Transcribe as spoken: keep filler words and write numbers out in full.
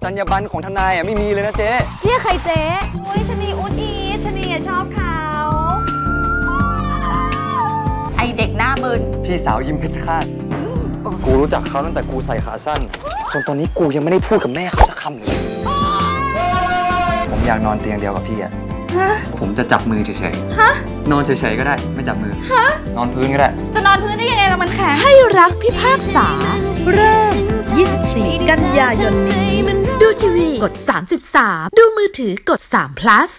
จรรยาบรรณของทนายอ่ะไม่มีเลยนะเจ๊เรียกใครเจ๊โอ้ยชนีอุดอีชนีชอบเขาไอเด็กหน้ามึนพี่สาวยิ้มเพชรฆาตกูรู้จักเขาตั้งแต่กูใส่ขาสั้นจนตอนนี้กูยังไม่ได้พูดกับแม่เขาสักคำเลยผมอยากนอนเตียงเดียวกับพี่อ่ะผมจะจับมือเฉยๆนอนเฉยๆก็ได้ไม่จับมือนอนพื้นก็ได้จะนอนพื้นได้ยังไงล่ะมันแข็งให้รักพิพากษาเริ่มยี่สิบสี่กันยายนนี้ดูทีวีกดสามสิบสามดูมือถือกดสาม plus